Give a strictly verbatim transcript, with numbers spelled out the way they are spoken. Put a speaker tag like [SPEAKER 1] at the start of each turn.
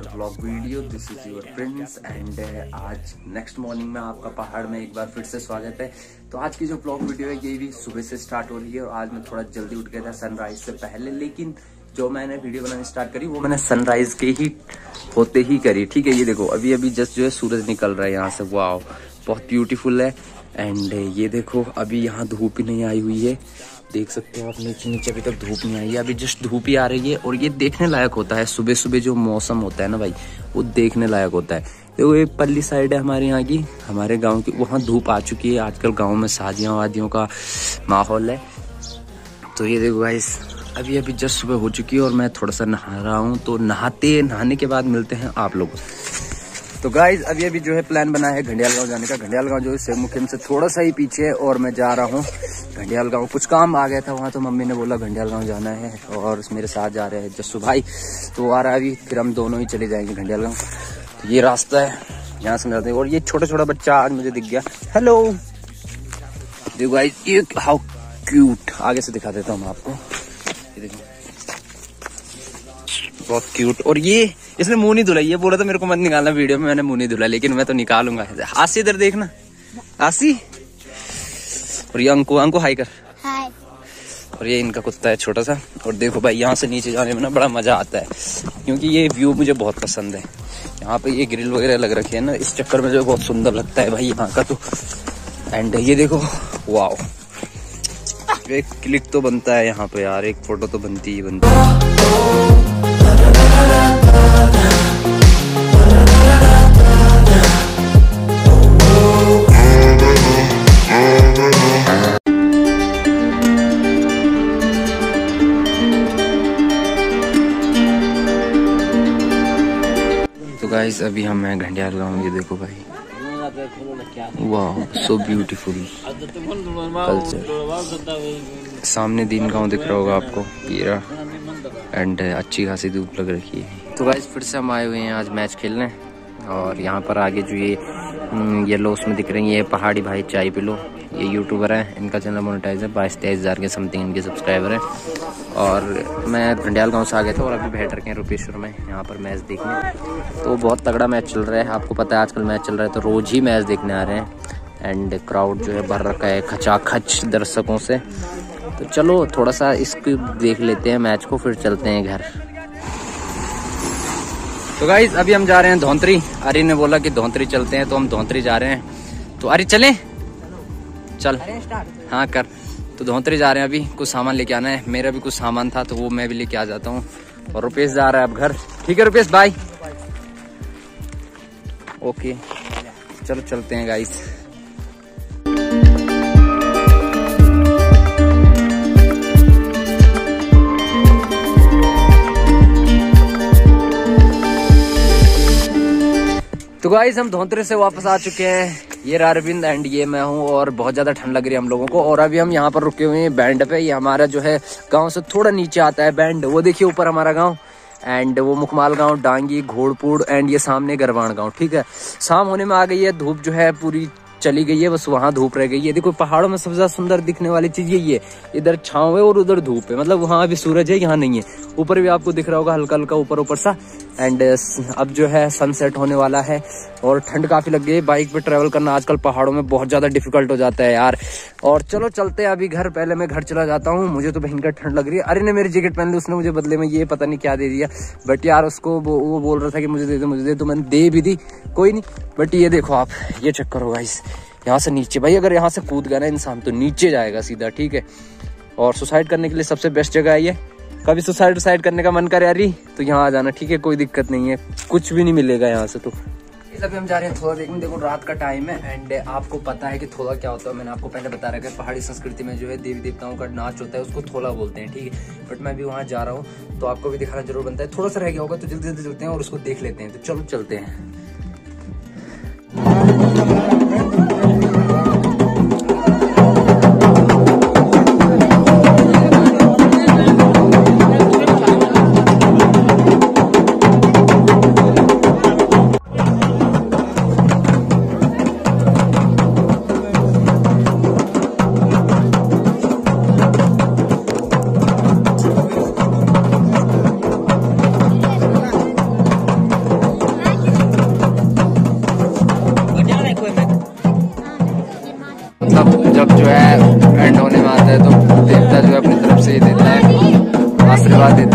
[SPEAKER 1] Vlog video. This is your Prince and आज next morning में आपका पहाड़ में एक बार फिर से स्वागत है। तो आज की जो व्लॉग वीडियो है ये भी सुबह से स्टार्ट हो रही है और आज मैं थोड़ा जल्दी उठ गया था सनराइज से पहले, लेकिन जो मैंने वीडियो बनानी स्टार्ट करी वो मैंने सनराइज के ही होते ही करी। ठीक है, ये देखो अभी अभी जस्ट जो है सूरज निकल रहा है यहाँ से, वाह बहुत ब्यूटीफुल है। एंड ये देखो अभी यहाँ धूप ही नहीं आई हुई है, देख सकते हो आप नीचे नीचे अभी तक धूप नहीं आई है, अभी जस्ट धूप ही आ रही है। और ये देखने लायक होता है, सुबह सुबह जो मौसम होता है ना भाई वो देखने लायक होता है। देखो ये पल्ली साइड है हमारे यहाँ की, हमारे गांव की, वहाँ धूप आ चुकी है। आजकल गांव में शादियों वादियों का माहौल है। तो ये देखो गाइस अभी अभी जस्ट सुबह हो चुकी है और मैं थोड़ा सा नहा रहा हूँ। तो नहाते नहाने के बाद मिलते हैं आप लोगों से। तो गाइज अभी अभी जो है प्लान बना है घंडियाल गांव जाने का। घंडियाल गांव जो है सेव मुखिम से थोड़ा सा ही पीछे है और मैं जा रहा हूँ घंडियाल गांव। कुछ काम आ गया था वहाँ, तो मम्मी ने बोला घंडियाल गांव जाना है और मेरे साथ जा रहे हैं जस्सू भाई, तो वो आ रहा है अभी, फिर हम दोनों ही चले जाएंगे घंडियाल गांव। तो ये रास्ता है, यहाँ से मिलते हैं। और ये छोटा छोटा बच्चा आज मुझे दिख गया, हेलो देखो गाइज, ये हाउ क्यूट, आगे से दिखा देता हूँ मैं आपको, ये देखो बहुत क्यूट। और ये इसने मुंह नहीं धुलाई, ये बोला था मेरे को मत निकालना वीडियो में, मैंने मुंह नहीं धुला, लेकिन मैं तो निकालूंगा। आसी इधर देखना, आसी। और ये अंकु, अंकु हाई कर, हाय। और ये इनका कुत्ता है छोटा सा। और देखो भाई यहाँ से नीचे जाने में ना बड़ा मजा आता है, क्योंकि ये व्यू मुझे बहुत पसंद है। यहाँ पे ये ग्रिल वगैरह लग रखी है ना, इस चक्कर में जो बहुत सुंदर लगता है भाई यहाँ का। तो एंड ये देखो वाओ, एक क्लिक तो बनता है यहाँ पे यार, एक फोटो तो बनती ही बनती है। तो गाइस अभी हम हैं घंडियाल गांव, ये देखो भाई, वाह सो ब्यूटीफुल कल्चर। सामने दीन गांव दिख रहा होगा आपको, हीरा, एंड अच्छी खासी धूप लग रखी है। तो गाइस फिर से हम आए हुए हैं आज मैच खेलने। और यहाँ पर आगे जो ये येलो उसमें दिख रही है, ये पहाड़ी भाई चाय पिलो, ये यूट्यूबर है, इनका चैनल मोनेटाइज है, बाईस तेईस हज़ार के समथिंग इनके सब्सक्राइबर हैं। और मैं घंडियाल गांव से आ गया था और अभी बैठ रखे हैं रुपेश्वर में यहाँ पर मैच देखने। तो बहुत तगड़ा मैच चल रहा है, आपको पता है आजकल मैच चल रहा है तो रोज़ ही मैच देखने आ रहे हैं। एंड क्राउड जो है भर रखा है खचाखच दर्शकों से। तो चलो थोड़ा सा इसको देख लेते हैं मैच को, फिर चलते हैं घर। तो गाइज अभी हम जा रहे हैं धौंतरी, अरी ने बोला कि धौंतरी चलते हैं, तो हम धौंतरी जा रहे हैं। तो अरी चलें, चल हाँ कर। तो धौंतरी जा रहे हैं, अभी कुछ सामान लेके आना है, मेरा भी कुछ सामान था तो वो मैं भी लेके आ जाता हूँ। और रुपेश जा रहा है अब घर, ठीक है रुपेश बाय, ओके चलो चलते हैं गाइस। तो गाइस हम धौंतरी से वापस आ चुके हैं, ये अरविंद एंड ये मैं हूँ, और बहुत ज्यादा ठंड लग रही है हम लोगों को। और अभी हम यहाँ पर रुके हुए हैं बैंड पे, ये हमारा जो है गांव से थोड़ा नीचे आता है बैंड, वो देखिए ऊपर हमारा गांव, एंड वो मुखमाल गांव, डांगी, घोड़पुर, एंड ये सामने गरवाण गांव। ठीक है, शाम होने में आ गई है, धूप जो है पूरी चली गई है, बस वहाँ धूप रह गई है। देखो पहाड़ों में सबसे ज्यादा सुंदर दिखने वाली चीज यही है, इधर छांव है और उधर धूप है, मतलब वहाँ अभी सूरज है यहाँ नहीं है। ऊपर भी आपको दिख रहा होगा हल्का हल्का ऊपर ऊपर सा। एंड अब जो है सनसेट होने वाला है और ठंड काफी लग गई है। बाइक पे ट्रेवल करना आजकल पहाड़ों में बहुत ज्यादा डिफिकल्ट हो जाता है यार। और चलो चलते हैं अभी घर, पहले मैं घर चला जाता हूँ, मुझे तो भयंकर ठंड लग रही है। अरे ने मेरी जैकेट पहन ली, उसने मुझे बदले में ये पता नहीं क्या दे दिया, बट यार उसको वो, वो बोल रहा था कि मुझे दे दे मुझे दे, तो मैंने दे भी दी, कोई नहीं। बट ये देखो आप, ये चक्कर होगा इस यहाँ से नीचे भाई, अगर यहाँ से कूद गया ना इंसान तो नीचे जाएगा सीधा। ठीक है, और सुसाइड करने के लिए सबसे बेस्ट जगह है ये। कभी सुसाइड सुसाइड करने का मन करे यारी तो यहाँ आ जाना, ठीक है, कोई दिक्कत नहीं है, कुछ भी नहीं मिलेगा यहाँ से। तो अभी हम जा रहे हैं थोड़ा देखने, देखो रात का टाइम है। एंड आपको पता है कि थोड़ा क्या होता है, मैंने आपको पहले बता रखा है, पहाड़ी संस्कृति में जो है देवी देवताओं का नाच होता है, उसको थोला बोलते हैं। ठीक है, बट मैं भी वहाँ जा रहा हूँ तो आपको भी दिखाना जरूर बनता है। थोड़ा सा रह गया होगा तो जल्दी जल्दी चलते हैं और उसको देख लेते हैं। तो चलो चलते हैं। धन्यवाद देते